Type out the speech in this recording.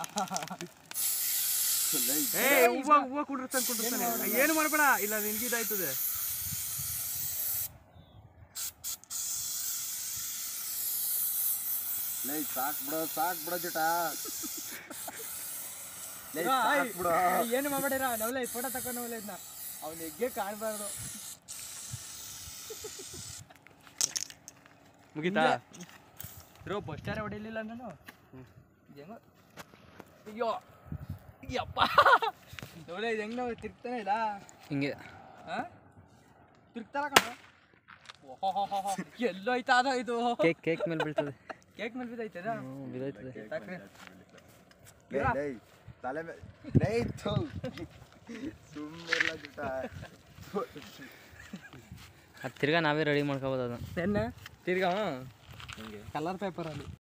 ಹೂವ ಕುಂಡಿರ್ತಾನೆ ಏನು ಮಾಡ್ಬೇಡ, ಇಲ್ಲ ನಿನ್ಗೆ ಇದಾಯ್ತದೆ. ಸಾಕ್ ಬಿಡೋ ಜಟ. ಏನು ಮಾಡ್ಬೇಡ ನವಲೆ ಫೋಟೋ ತಕೊಂಡು ನವಲೆ ಇದನ್ನ ಅವ್ನ ಹೆಗ್ಗೆ ಕಾಣಬಾರ್ದು. ಮುಗಿತಾ ಇರೋ ಬಸ್ಟಾರೆ ಹೊಡಿಲಿಲ್ಲ ನಾನು ಹೆಂಗ. ಅಯ್ಯೋ ಯಪ್ಪ ನವಲೆ ಇದು ಹೆಂಗ್ ನಾವು ತಿರ್ಗ್ತಾನೆ ಇಲ್ಲ ಹಿಂಗೆ ತಿರ್ಗ್ತಾರ ಕಣ. ಎಲ್ಲೋ ಐತಾ ಅದ ಇದು ಕೇಕ್ ಮೇಲೆ ಬೀಳ್ತದೆ. ಕೇಕ್ ಮೇಲೆ ಬಿದ್ದೈತದ ಬಿದ್ದೈತದೆ. ತಲೆ ಅದು ತಿರ್ಗಾ ನಾವೇ ರೆಡಿ ಮಾಡ್ಕೋಬೋದು. ಅದನ್ನ ತಿರ್ಗಾ ಕಲರ್ ಪೇಪರಲ್ಲಿ